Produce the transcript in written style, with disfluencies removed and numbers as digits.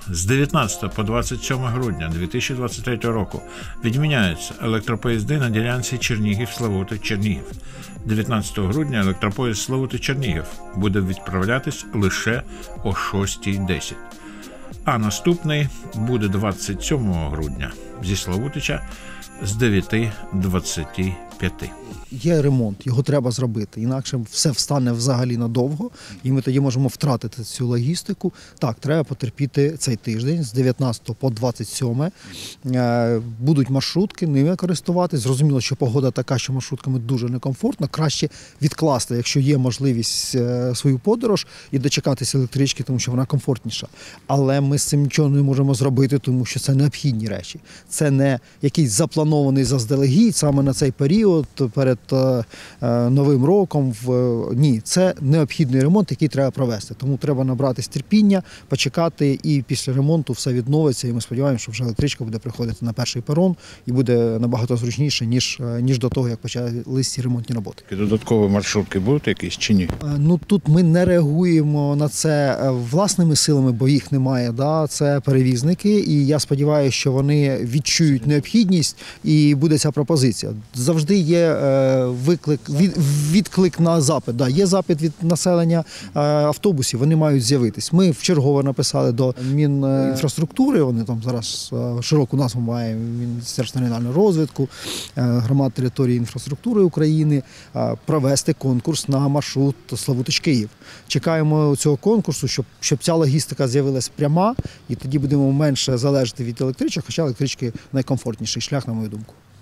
З 19 по 27 грудня 2023 року відміняються електропоїзди на ділянці Чернігів-Славути-Чернігів. 19 грудня електропоїзд Славути-Чернігів буде відправлятись лише о 6:10. А наступний буде 27 грудня зі Славутича з 9:25. Є ремонт, його треба зробити, інакше все встане взагалі надовго, і ми тоді можемо втратити цю логістику. Так, треба потерпіти цей тиждень, з 19 по 27. Будуть маршрутки, ними користуватись. Зрозуміло, що погода така, що маршрутками дуже некомфортно. Краще відкласти, якщо є можливість, свою подорож і дочекатися електрички, тому що вона комфортніша. Але ми з цим нічого не можемо зробити, тому що це необхідні речі. Це не якийсь запланований заздалегідь саме на цей період, перед Новим роком. Ні, це необхідний ремонт, який треба провести. Тому треба набратись терпіння, почекати, і після ремонту все відновиться. І ми сподіваємося, що вже електричка буде приходити на перший перон і буде набагато зручніше, ніж до того, як почались ці ремонтні роботи. Додаткові маршрутки будуть якісь чи ні? Тут ми не реагуємо на це власними силами, бо їх немає. Да? Це перевізники, і я сподіваюся, що вони відчують необхідність і буде ця пропозиція. Завжди є відклик на запит. Да, є запит від населення автобусів, вони мають з'явитись. Ми вчергово написали до Мінінфраструктури, вони там зараз широку назву має Міністерство регіонального розвитку, громад території інфраструктури України, провести конкурс на маршрут Славутич-Київ. Чекаємо цього конкурсу, щоб ця логістика з'явилась пряма, і тоді будемо менше залежати від електричок, хоча електрички найкомфортніший шлях, на мою думку.